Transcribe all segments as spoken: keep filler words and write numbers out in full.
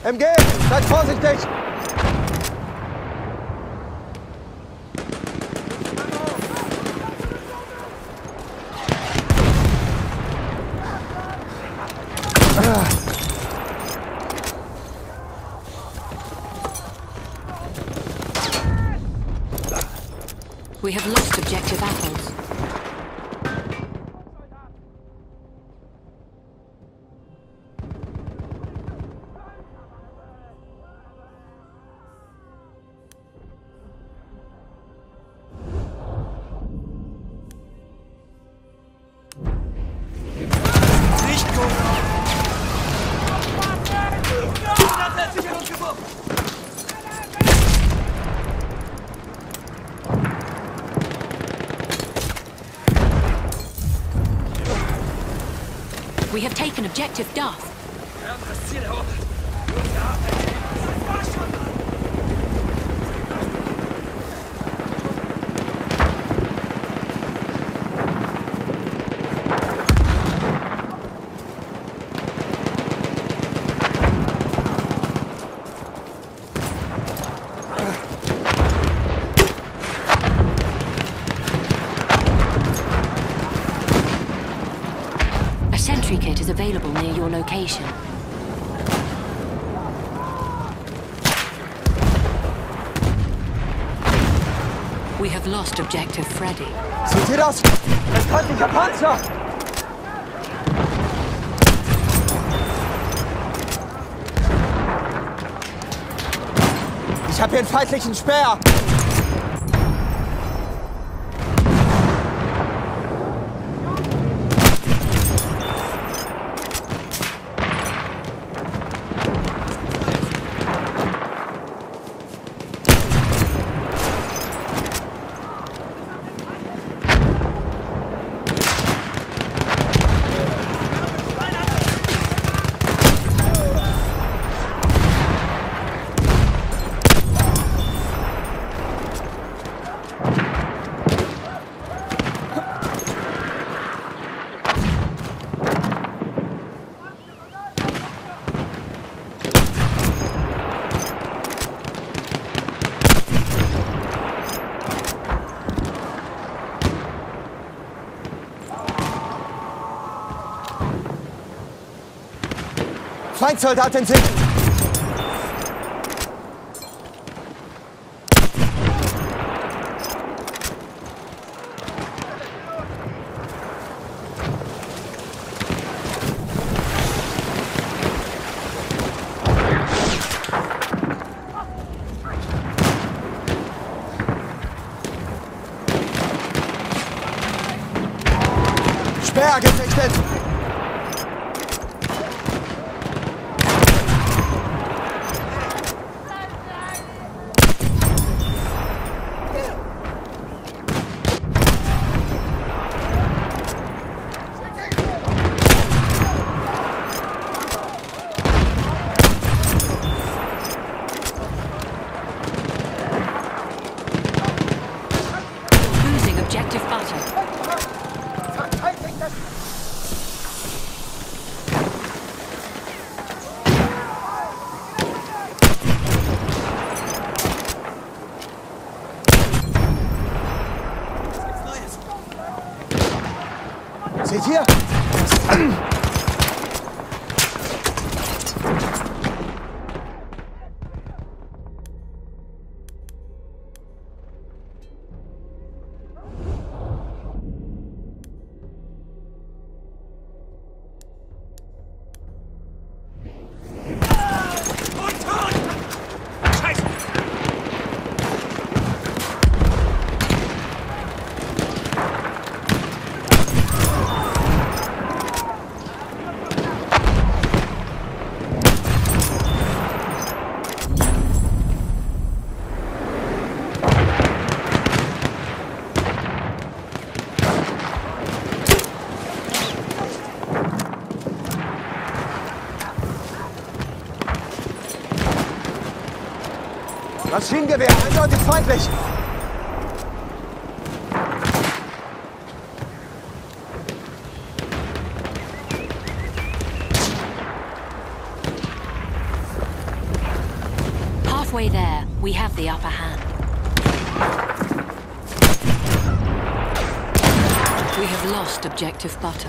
M G, seid vorsichtig! We have lost objective apples. We have taken objective Duff. Sentry kit is available near your location. We have lost objective Freddy. Seht ihr das? Ein feindlicher Panzer! Ich habe hier einen feindlichen Speer! Feindsoldat in Sicht! Speer gesichtet! Objective butter. Seht ihr? Maschinengewehr, eindeutig feindlich! halfway there. We have the upper hand. We have lost objective butter.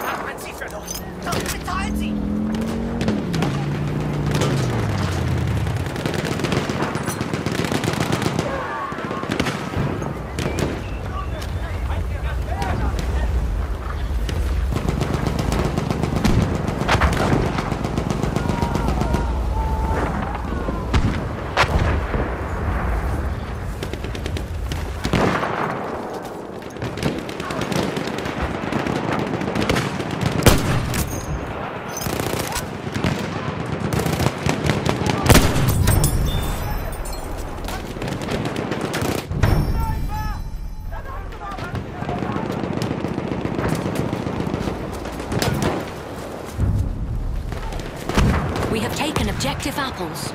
We have taken objective apples.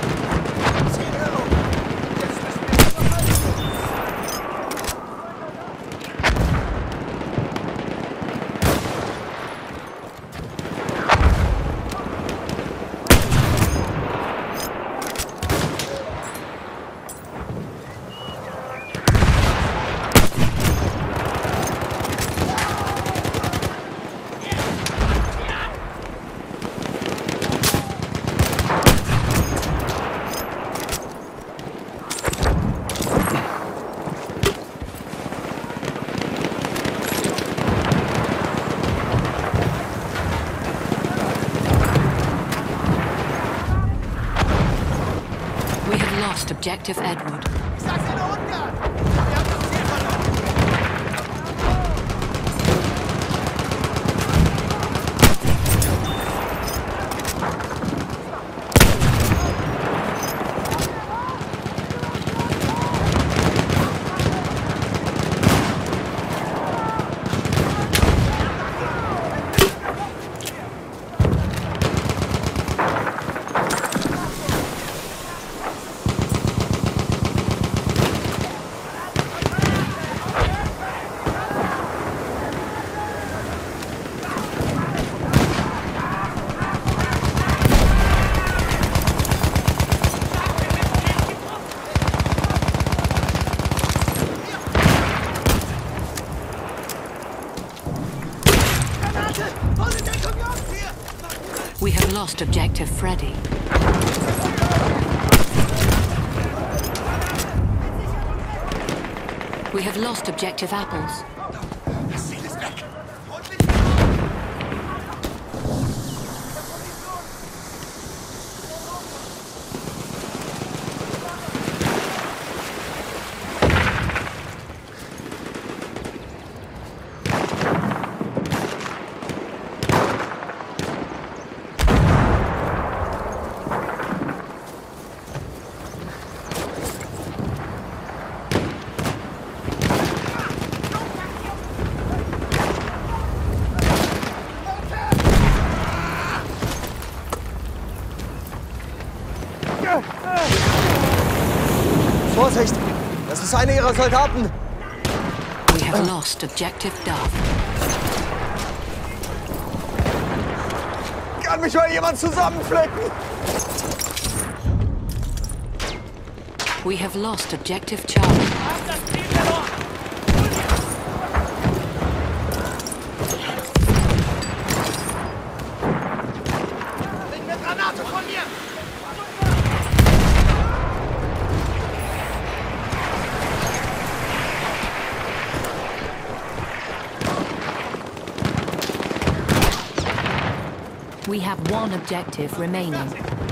Lost objective Edward. We have lost objective Freddy. We have lost objective apples. Vorsicht! Das ist einer ihrer Soldaten! We have lost objective Duff. Kann mich mal jemand zusammenflecken? We have lost objective Charlie. We have one objective remaining.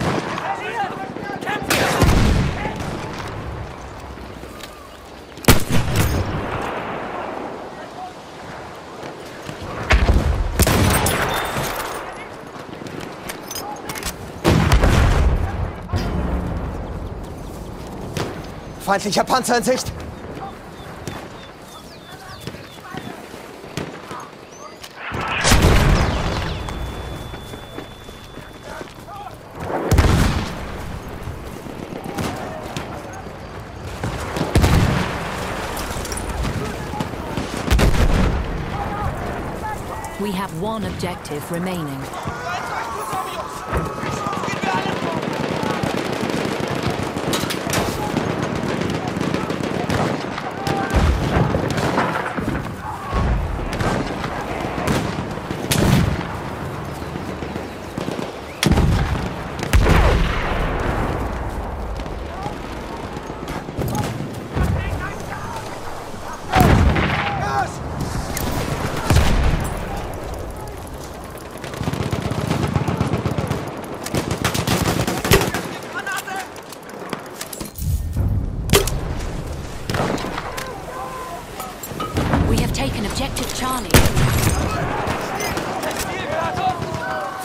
Feindlicher Panzer in Sicht! We have one objective remaining.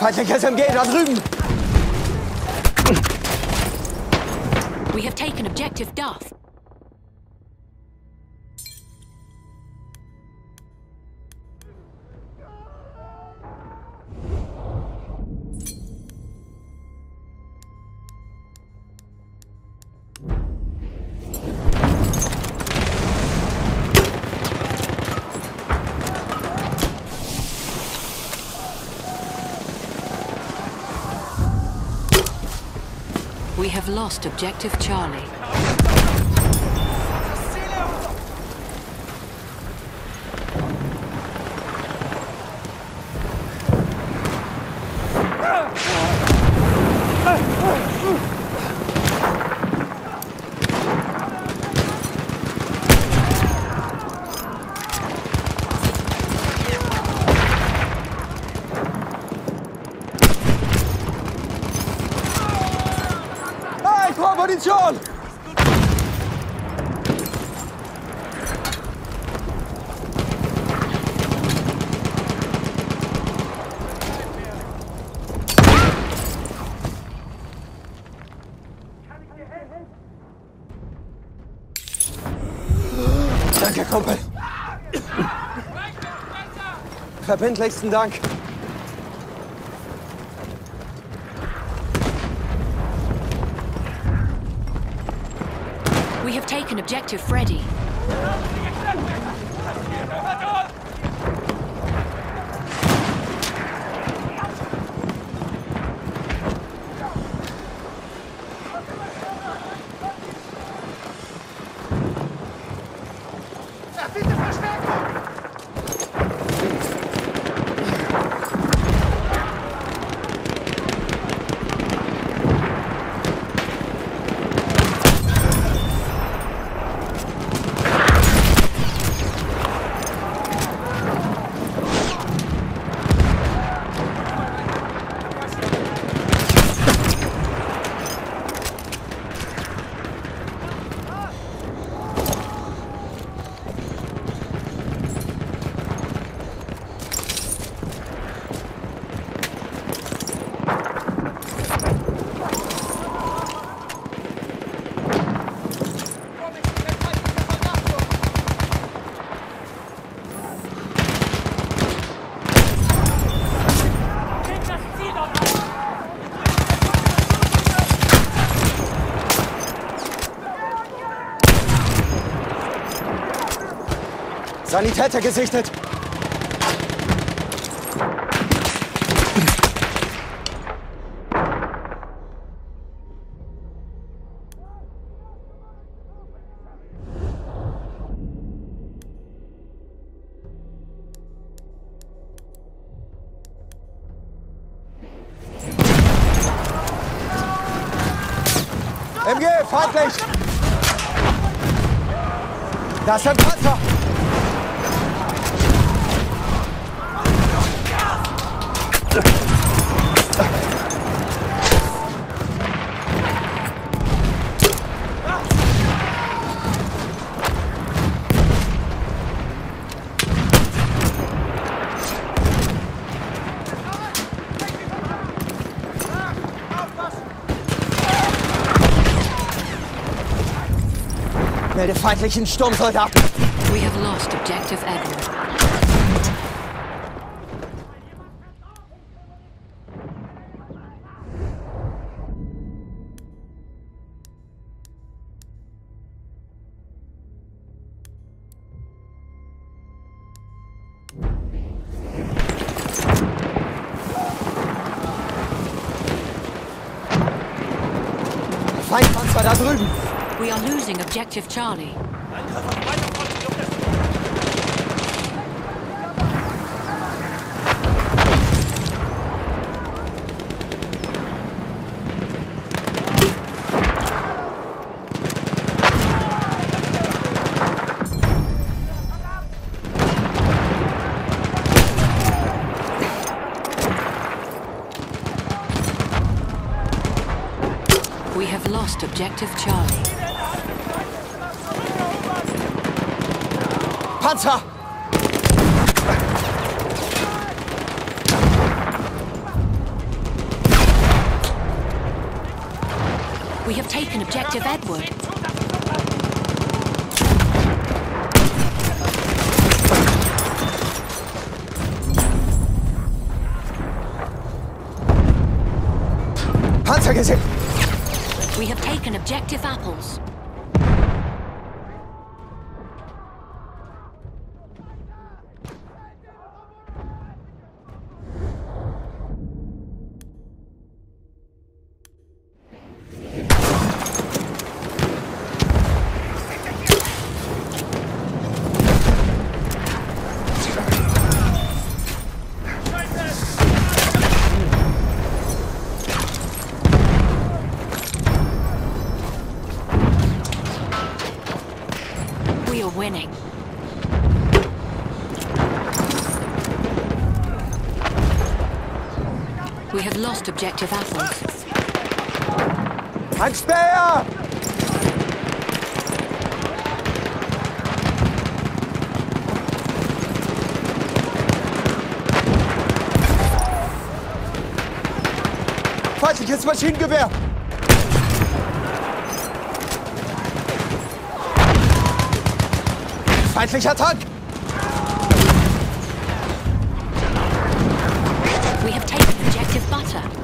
Feindliches S M G da drüben! We have taken objective Duff. We have lost objective Charlie. Position! Danke, Kumpel. Verbindlichsten Dank. We have taken objective Freddy. Sanitäter gesichtet! M G, feindlich! Das sind Panzer! Melde feindlichen Sturmsoldaten. We have lost objective Edward. Feindpanzer da drüben. We are losing objective Charlie. We have lost objective Charlie. We have taken objective Edward. Panzer gesehen! We have taken objective Apples. We are winning. We have lost objective Apples. Ein Speer! Feindliches Maschinengewehr! Feindlicher Tank! We have taken objective Butter.